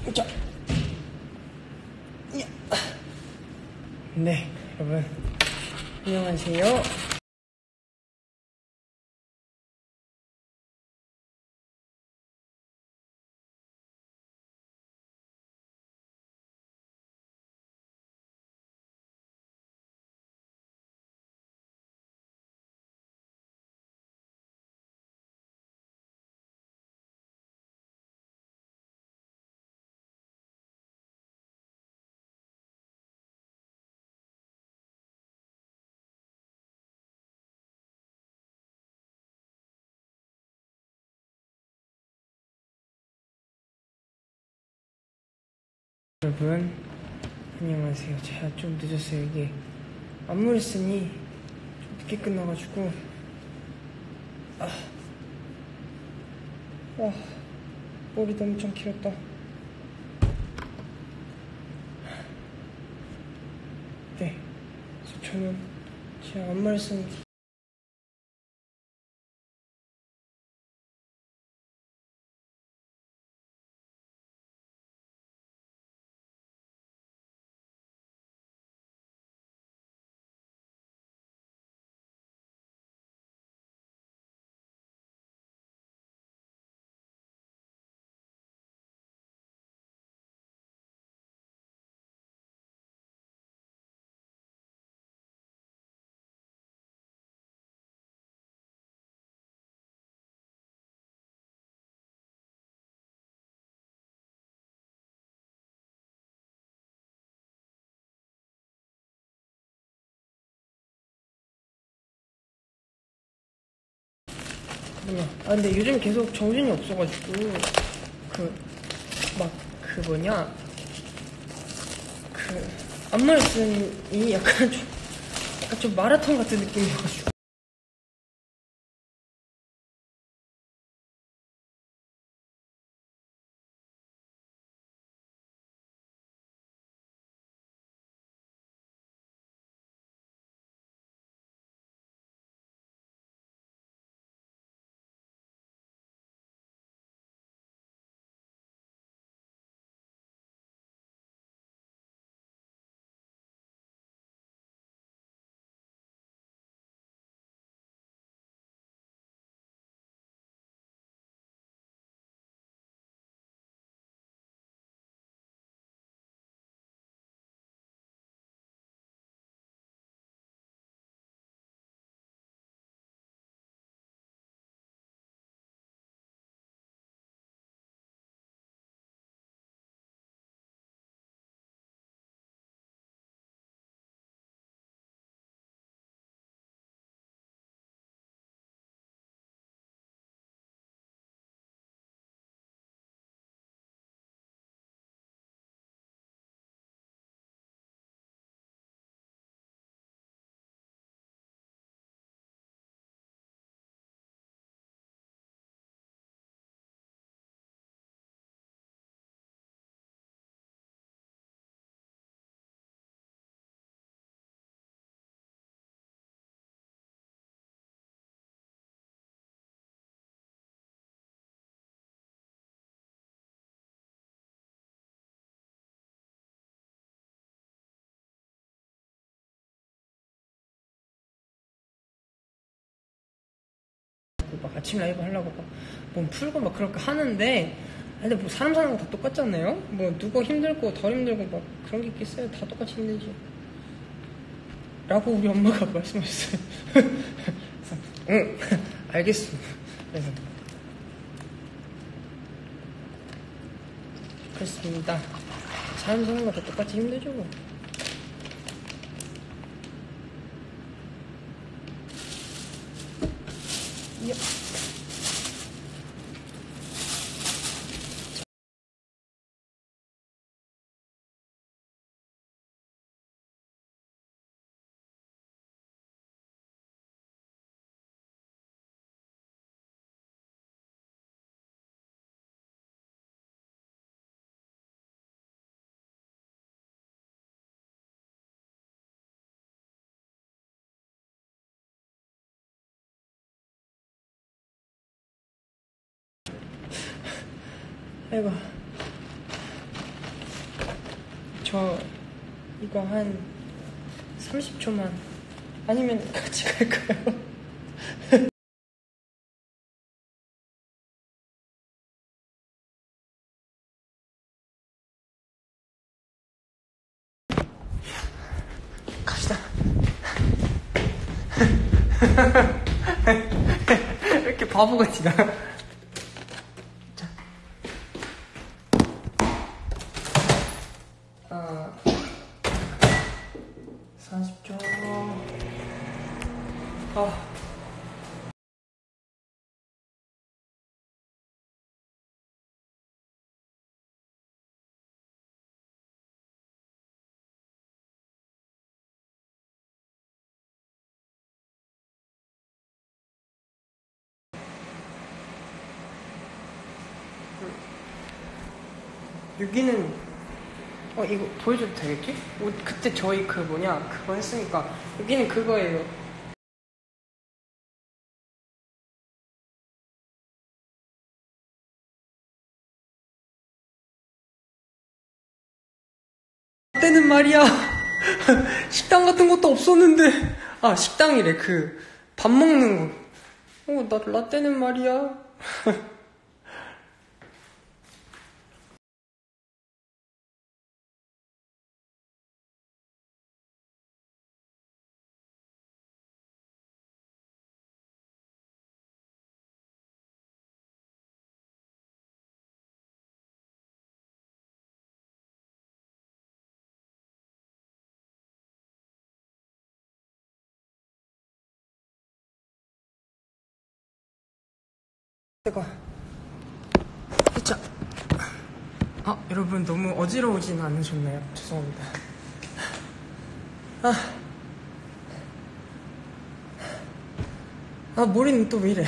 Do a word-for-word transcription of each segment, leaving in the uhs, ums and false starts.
자, 네, 여러분 안녕하세요. 여러분 안녕하세요. 제가 좀 늦었어요. 이게 안무 레슨이 좀 늦게 끝나가지고 아, 아 머리도 엄청 길었다. 네, 그래서 저는 제가 안무 레슨 뭐냐. 아 근데 요즘 계속 정신이 없어가지고 그 막 그 뭐냐 그 안무 레슨이 약간 좀 약간 좀 마라톤 같은 느낌이어가지고 막 아침 라이브 하려고 막 몸 풀고 막 그렇게 하는데 근데 뭐 사람 사는 거 다 똑같지 않나요? 뭐 누구 힘들고 덜 힘들고 막 그런 게 있겠어요? 다 똑같이 힘들지 라고 우리 엄마가 말씀하셨어요. 그래서 응 알겠어. 그래서 그렇습니다. 사람 사는 거 다 똑같이 힘들죠 뭐. 야. 아이고 저 이거 한 삼십 초만 아니면 같이 갈까요? 갑시다. 왜 이렇게 바보같이 나? 자. 아, 사십 초. 아. 여기는 어 이거 보여줘도 되겠지? 어, 그때 저희 그 뭐냐 그거 했으니까 여기는 그거예요. 그때는 말이야 식당 같은 것도 없었는데 아 식당이래 그 밥 먹는 거. 어 나 라떼는 말이야. 제가 진짜 아 여러분 너무 어지러우진 않으셨나요? 죄송합니다. 아, 아 머리는 또 왜 이래?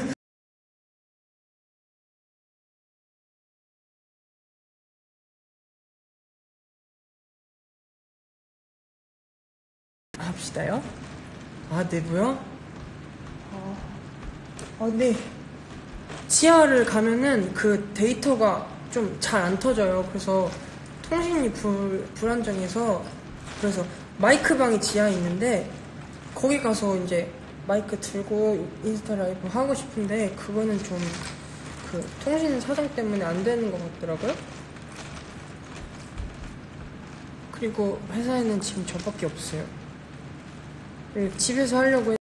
합시다요. 아 내부요? 아, 아 네. 지하를 가면은 그 데이터가 좀 잘 안 터져요. 그래서 통신이 불, 불안정해서 그래서 마이크 방이 지하에 있는데 거기 가서 이제 마이크 들고 인스타 라이브 하고 싶은데 그거는 좀 그 통신 사정 때문에 안 되는 것 같더라고요. 그리고 회사에는 지금 저밖에 없어요. 그리고 집에서 하려고 했...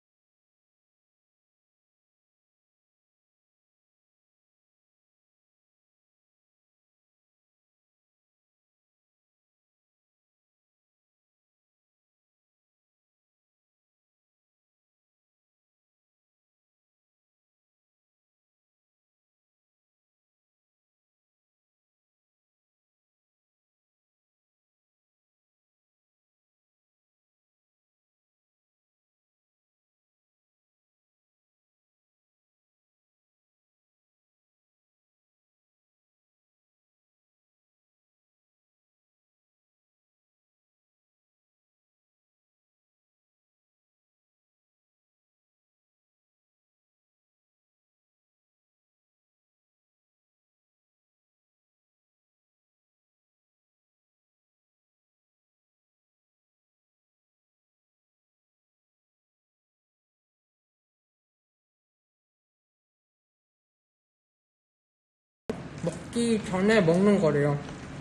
먹기 전에 먹는 거래요.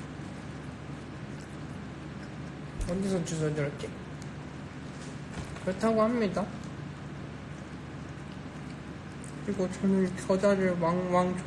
어디서 주워들었지? 그렇다고 합니다. 그리고 저는 겨자를 왕왕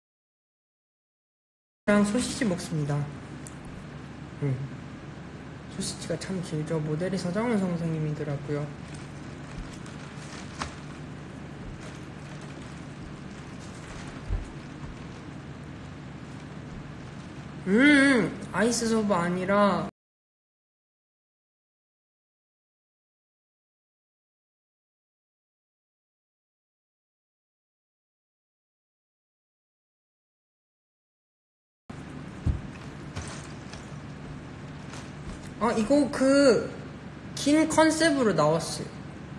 랑 소시지 먹습니다. 응. 소시지가 참 길죠. 모델이 서장훈 선생님이더라고요. 음, 아이스 소바 아니라 아 이거 그 긴 컨셉으로 나왔어요.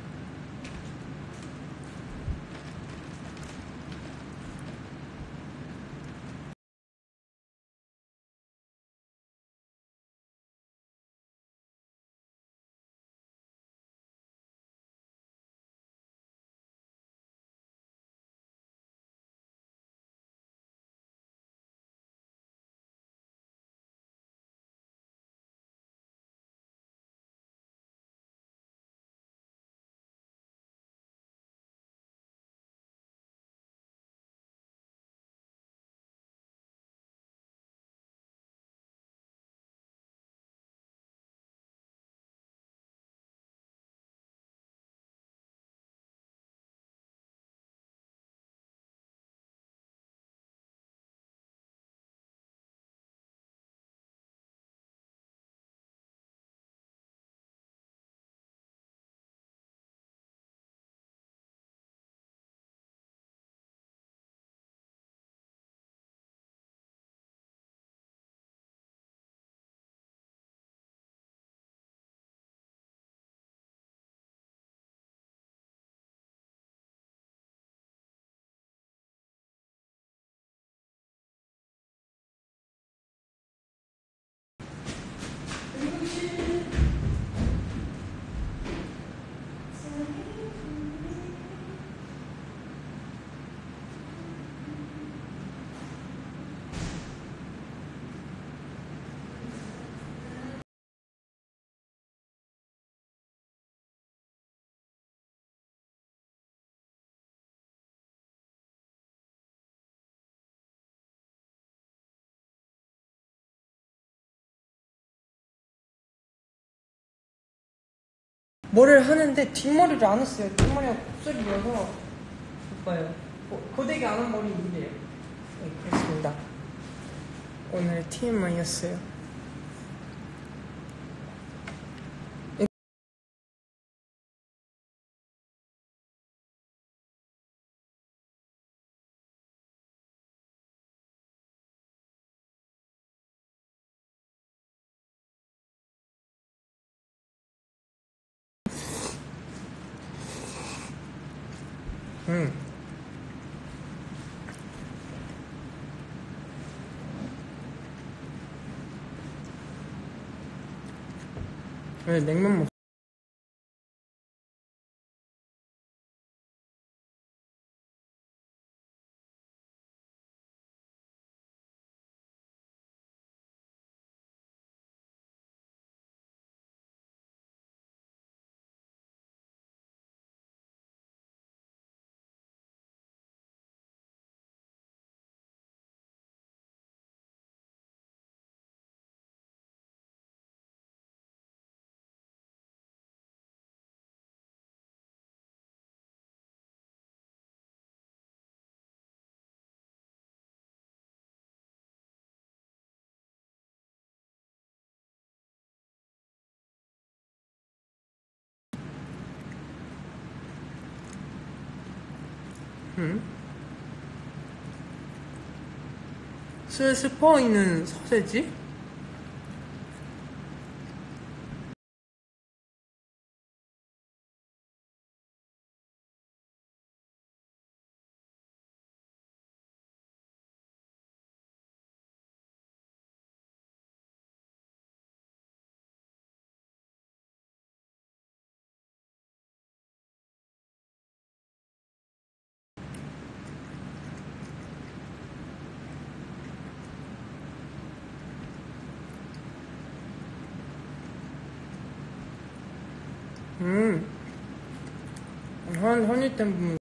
뭐를 하는데 뒷머리를 안 했어요. 뒷머리가 곱슬이어서 못 봐요. 고, 고데기 안 한 머리 이래요. 네, 그렇습니다. 오늘 티엠아이였어요. 음. 왜 냉면 먹 음? 슬슬 퍼있는 서세지? 음. 한, 허니템 보면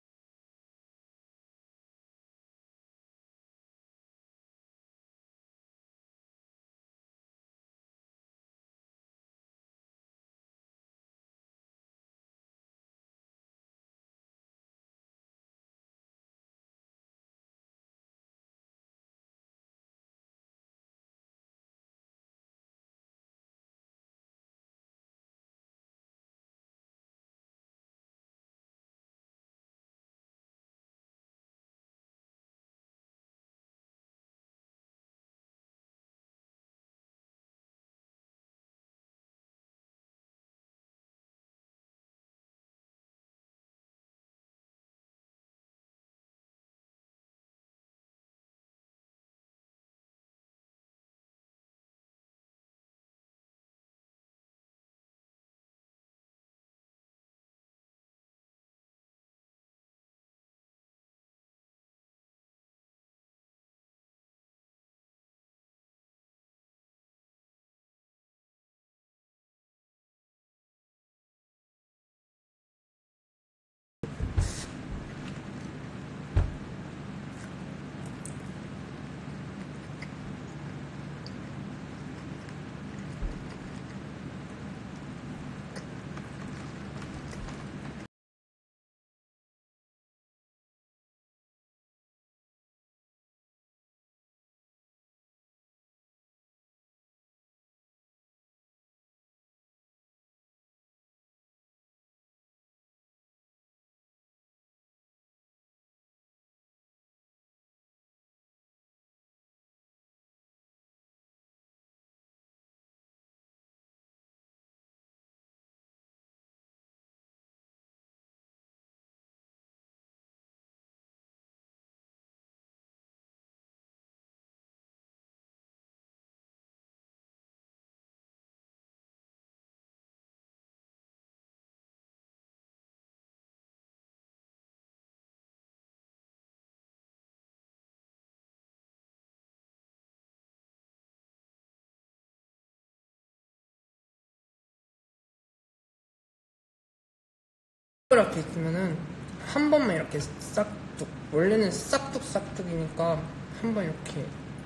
이렇게 있으면은 한 번만 이렇게 싹둑, 원래는 싹둑 싹둑이니까 한 번 이렇게.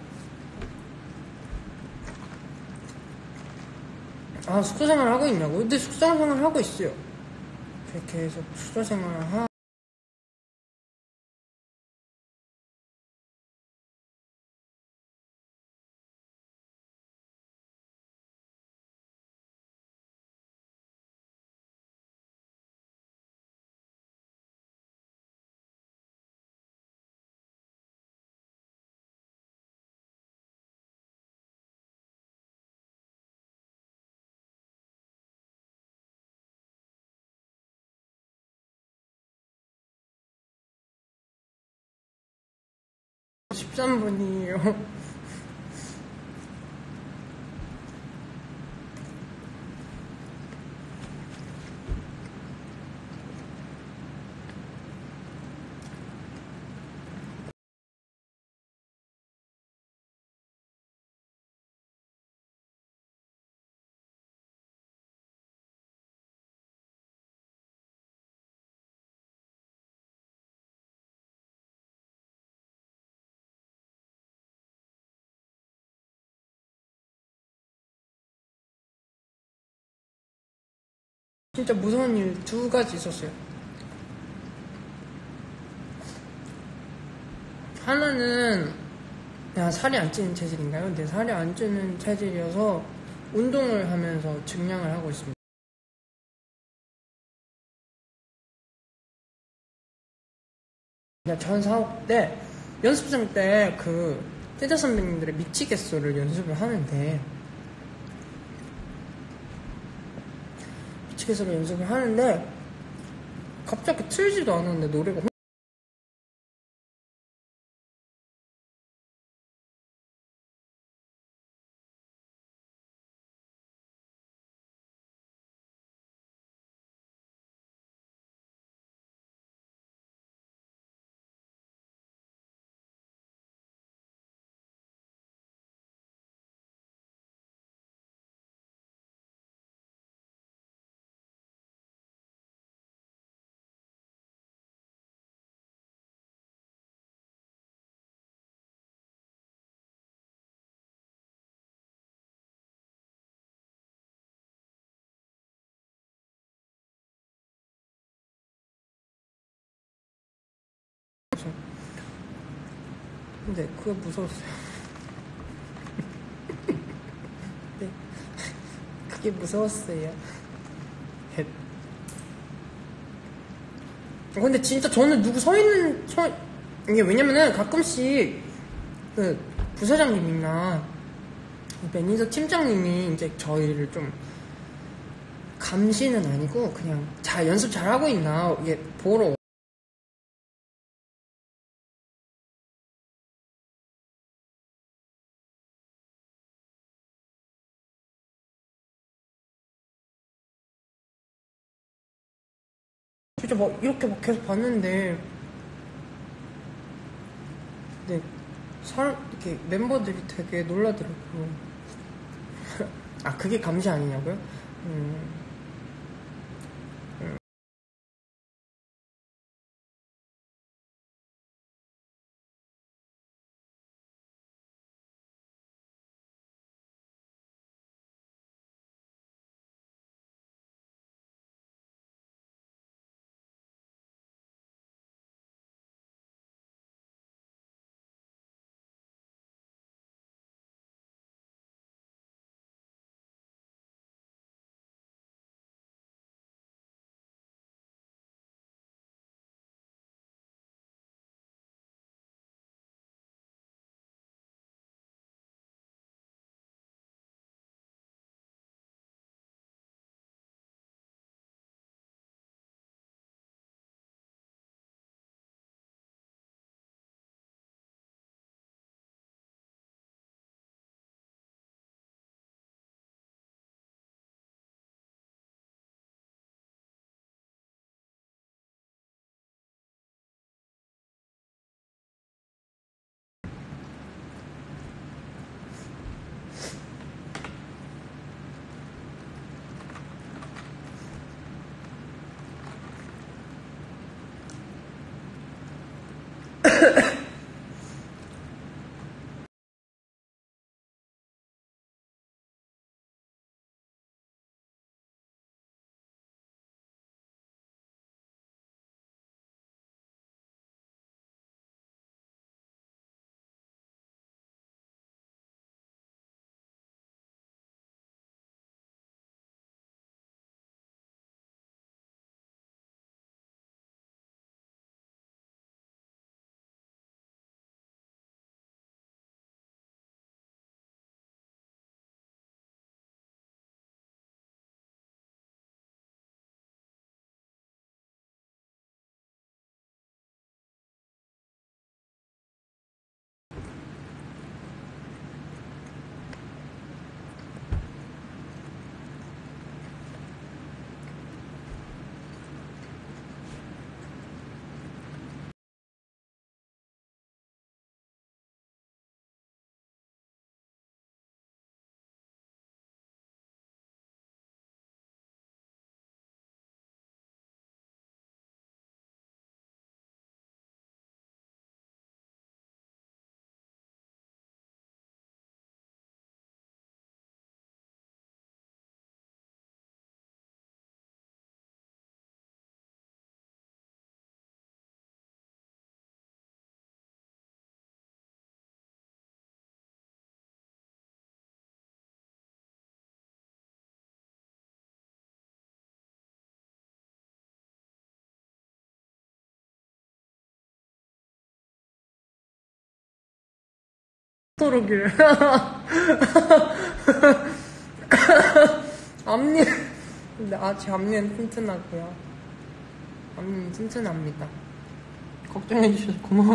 아, 숙소 생활 하고 있냐고? 근데 숙소 생활 하고 있어요. 그렇게 해서 숙소 생활을 하 십삼 분이에요. 진짜 무서운 일 두 가지 있었어요. 하나는 내가 살이 안 찌는 체질인가요? 근데 살이 안 찌는 체질이어서 운동을 하면서 증량을 하고 있습니다. 전 사업 때 연습생 때 그 댄서 선배님들의 미치겠어를 연습을 하는데 미치겠어를 연습을 하는데 갑자기 틀지도 않았는데 노래가 근데 그게 무서웠어요. 네. 그게 무서웠어요. 근데 진짜 저는 누구 서 있는 서 이게 왜냐면은 가끔씩 그 부사장님이나 매니저 팀장님이 이제 저희를 좀 감시는 아니고 그냥 잘 연습 잘 하고 있나 이게 보러 진짜 막 이렇게 막 계속 봤는데 근데 사람 이렇게 멤버들이 되게 놀라더라고요. 아 그게 감시 아니냐고요? 음. 토록이래. 앞니, 근데 아, 제 앞니는 튼튼하고요. 앞니는 튼튼합니다. 걱정해주셔서 고마워요.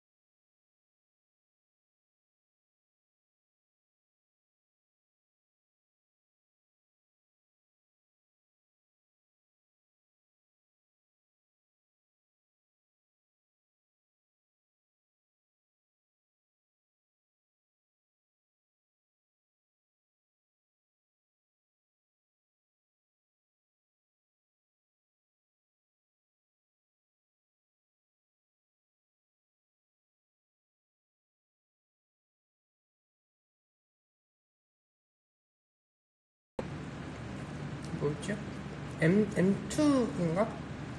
뭐였지? M, 엠투인가?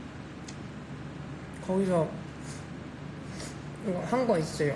거기서 이거 한 거 있어요.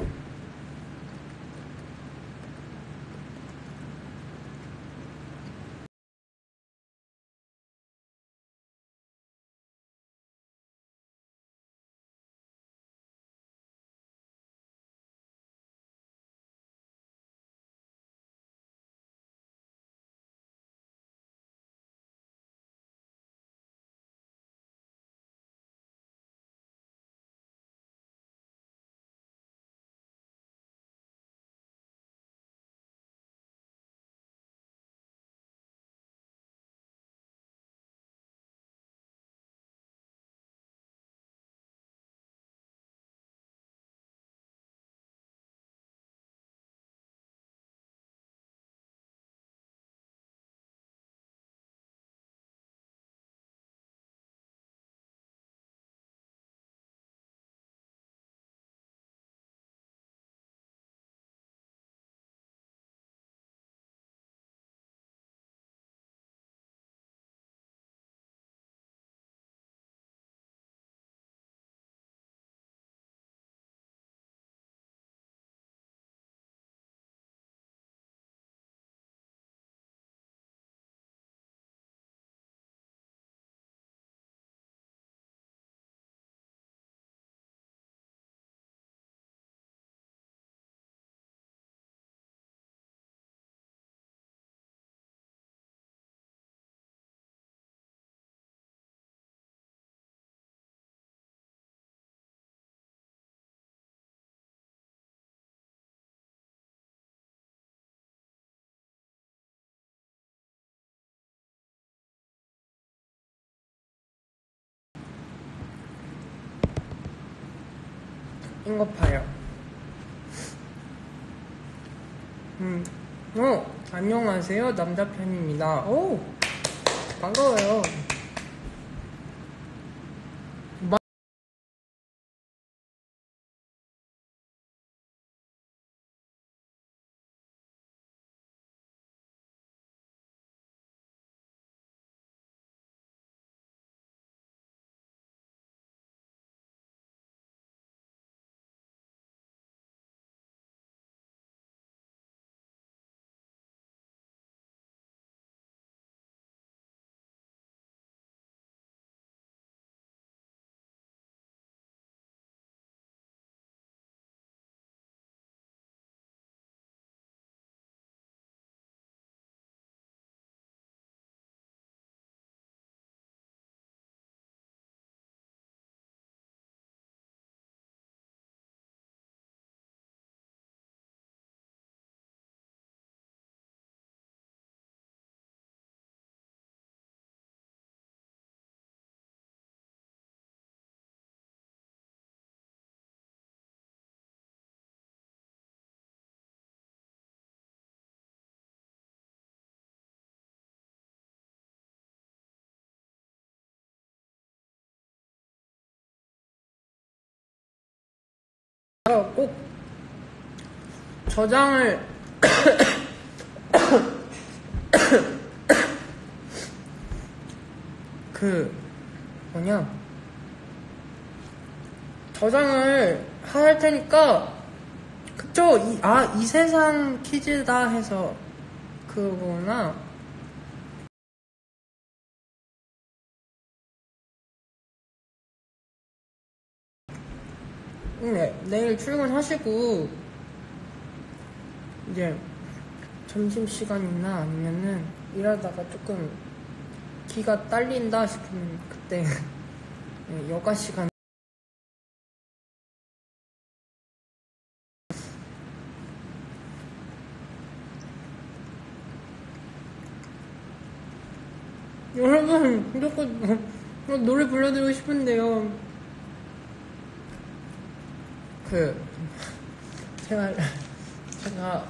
인거 봐요. 음, 어, 안녕하세요. 남자 편입니다. 오, 반가워요. 마... 꼭 저장을 그 뭐냐 저장을 할 테니까 그쵸? 이, 아, 이 세상 퀴즈다 해서 그거구나. 네, 내일 출근하시고 이제 점심시간이나 아니면은 일하다가 조금 기가 딸린다 싶으면 그때 여가 시간 여러분 자꾸 노래 불러드리고 싶은데요. 그 제가 제가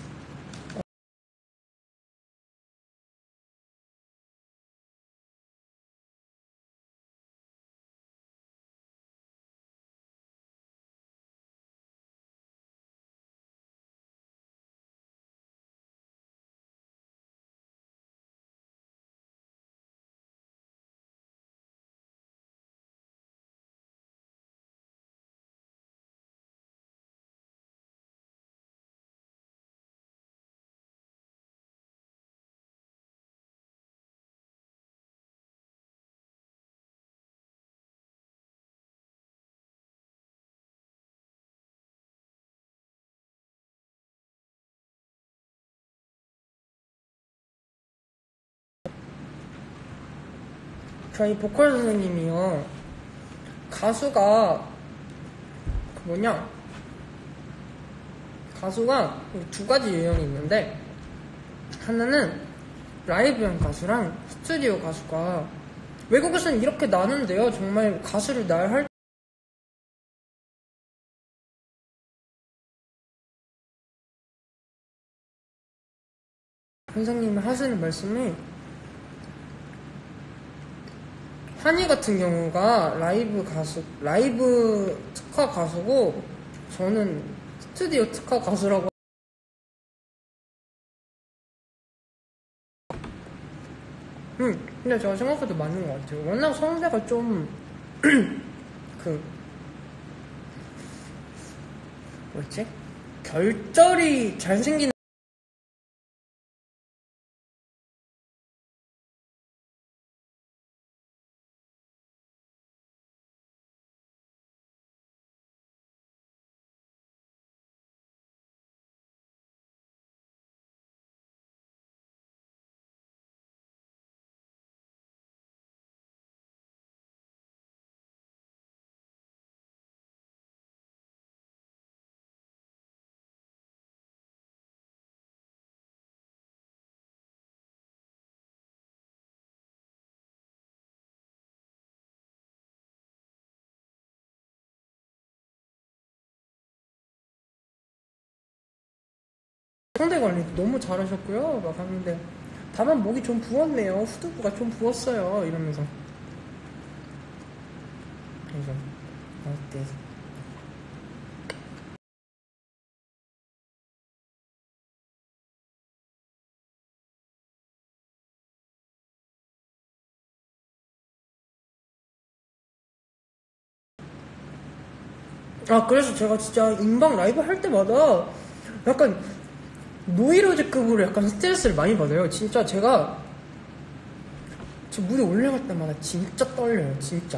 저희 보컬 선생님이요, 가수가 그 뭐냐 가수가 두 가지 유형이 있는데, 하나는 라이브형 가수랑 스튜디오 가수가, 외국에서는 이렇게 나는데요. 정말 가수를 날할 선생님이 하시는 말씀이, 한이 같은 경우가 라이브 가수, 라이브 특화 가수고, 저는 스튜디오 특화 가수라고. 음, 근데 제가 생각해도 맞는 것 같아요. 워낙 성대가 좀, 그, 뭐였지? 결절이 잘생긴 성대 관리 너무 잘하셨고요. 막 하는데, 다만 목이 좀 부었네요. 후두부가 좀 부었어요. 이러면서. 그래서 어때? 아, 그래서 제가 진짜 인방 라이브 할 때마다 약간 노이로제급으로 약간 스트레스를 많이 받아요. 진짜 제가 저 무대 올라갈 때마다 진짜 떨려요. 진짜.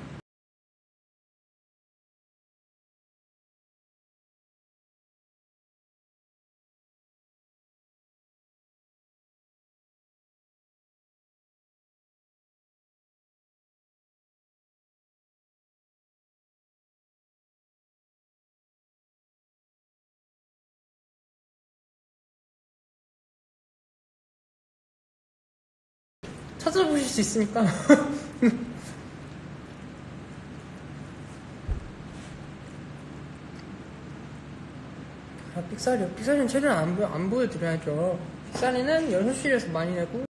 찾아보실 수 있으니까. 아, 삑사리요. 삑사리는 최대한 안, 보, 안 보여드려야죠. 삑사리는 연습실에서 많이 내고,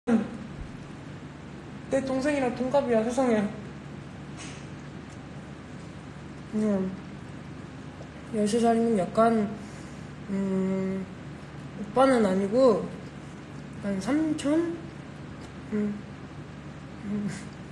내 동생이랑 동갑이야, 세상에. 음, 열세 살이면 약간, 음, 오빠는 아니고, 한 삼촌? 음, 음.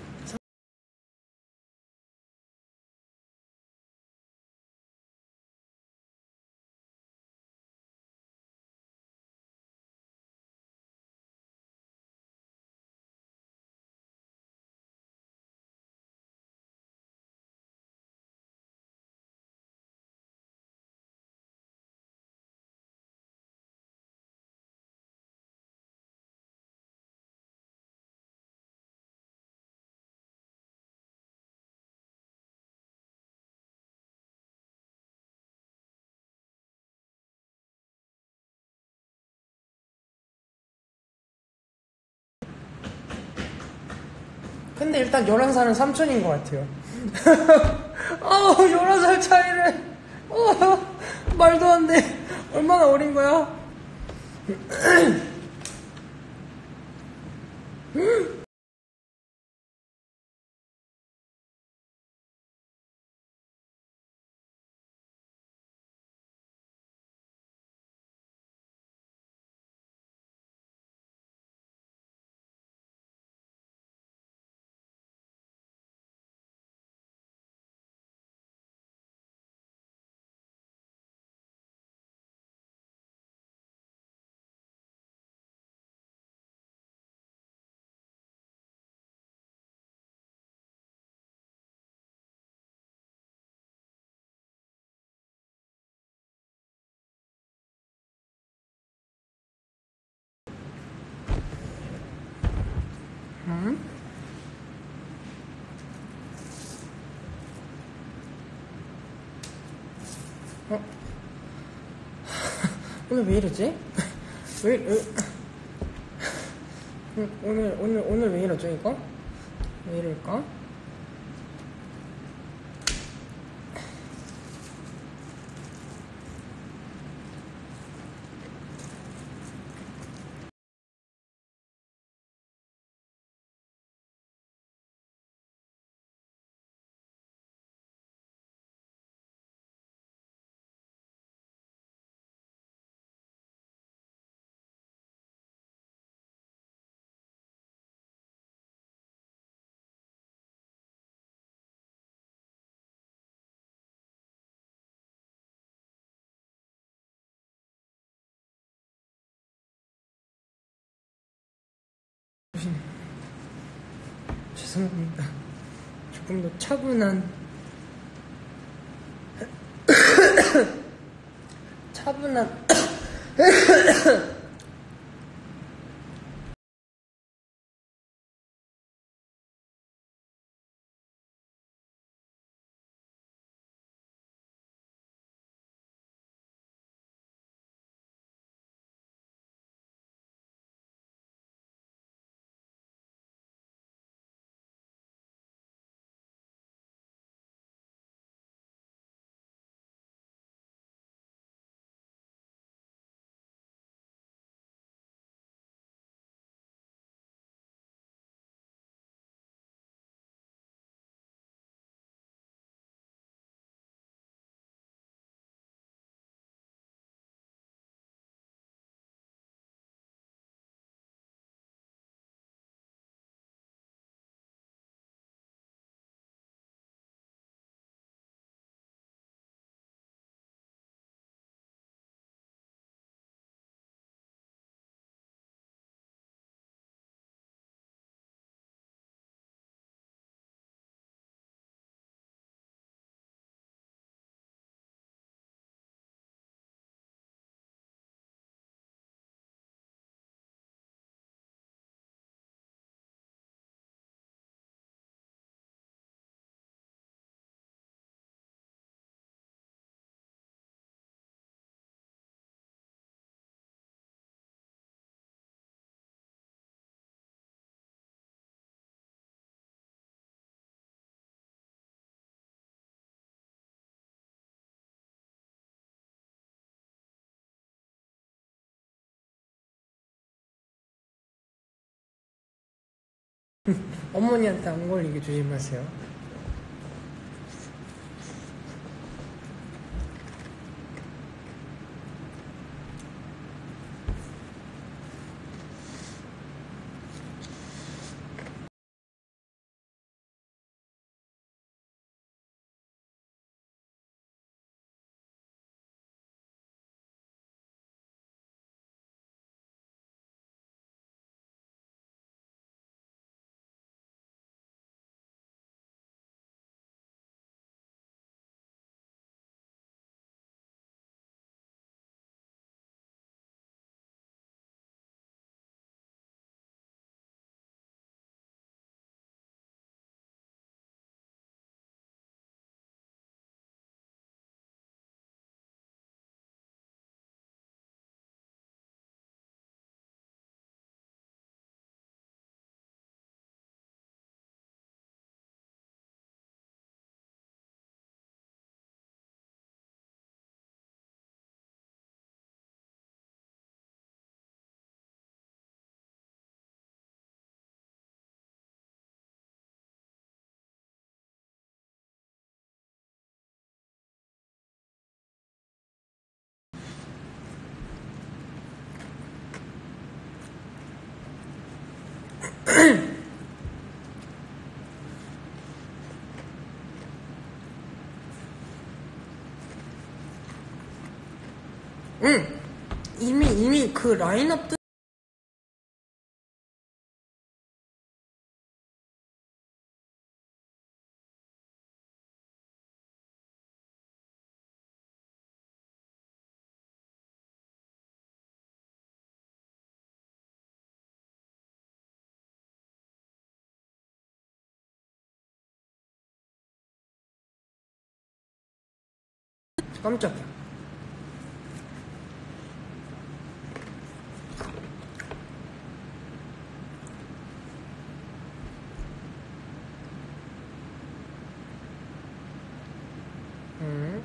근데 일단 열한 살은 삼촌인 것 같아요. 아, 열한 살 차이래. 어, 말도 안 돼. 얼마나 어린 거야? 응? 어? 오늘 왜 이러지? 왜, 왜, 오늘, 오늘, 오늘 왜 이러죠, 이거? 왜 이럴까? 죄송합니다. 조금 더 차분한, 차분한, 어머니한테 안 걸리게 조심하세요. 응! 이미, 이미 그 라인업 뜨 깜짝이야. 응?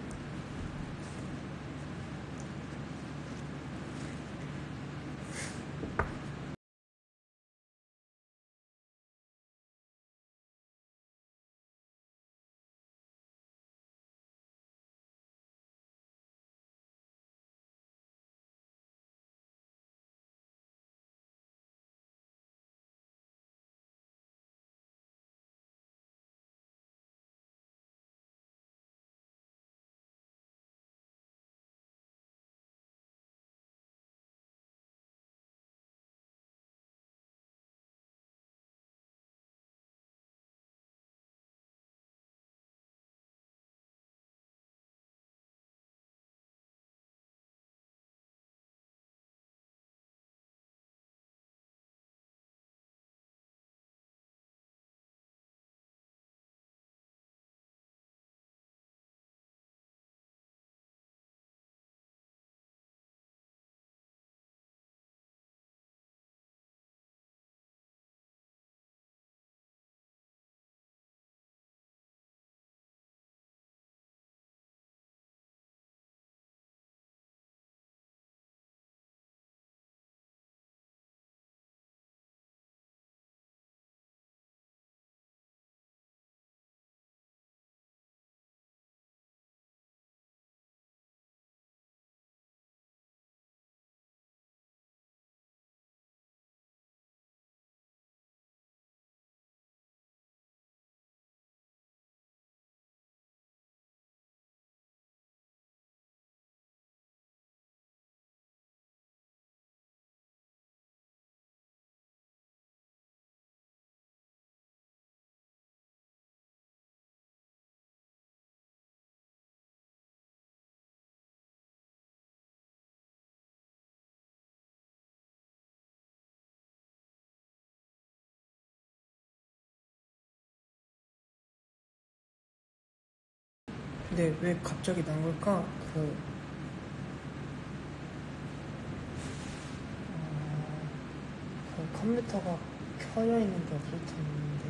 근데 왜 갑자기 난 걸까? 그, 어, 그 컴퓨터가 켜져 있는데 없을 텐데.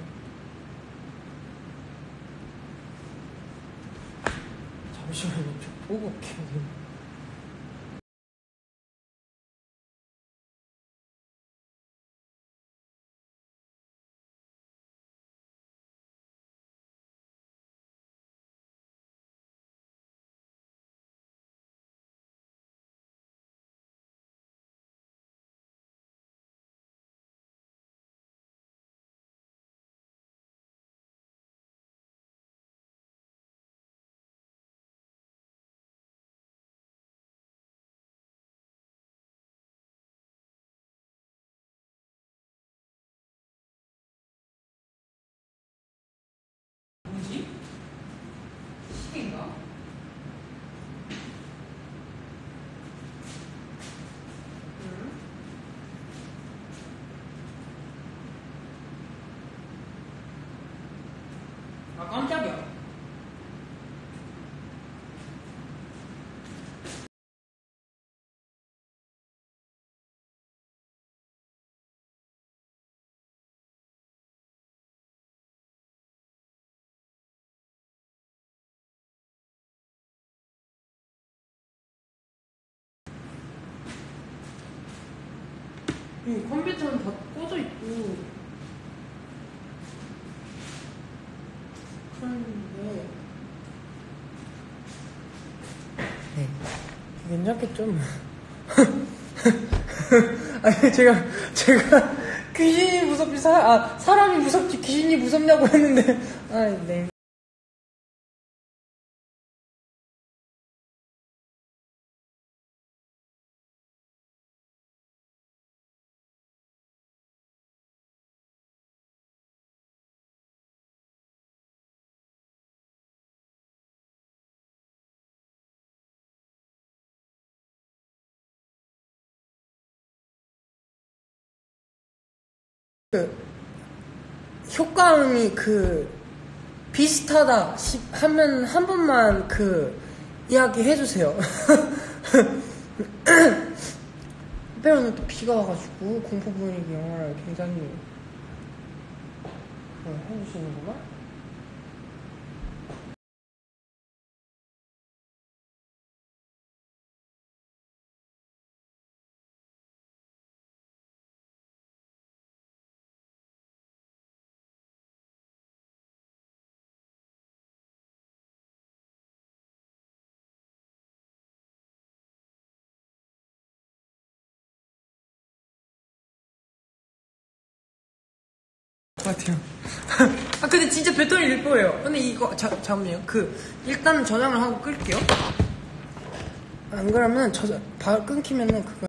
잠시만요. 저 보고 올게요. 아, 깜짝이야. 응, 컴퓨터는 다 꺼져 있고. 그런데. 네. 괜찮겠죠? 아니, 제가, 제가 귀신이 무섭지, 사, 아, 사람이 무섭지, 귀신이 무섭냐고 했는데. 아, 네. 그, 효과음이 그, 비슷하다 시, 하면 한 번만 그, 이야기 해주세요. 빼로는 또 비가 와가지고, 공포 분위기 영화를 굉장히, 어, 해주시는구만? 같아요. 아 근데 진짜 배터리 일 거예요. 근데 이거 자, 잠깐만요. 그 일단 저장을 하고 끌게요. 안 그러면 저 바, 끊기면은 그거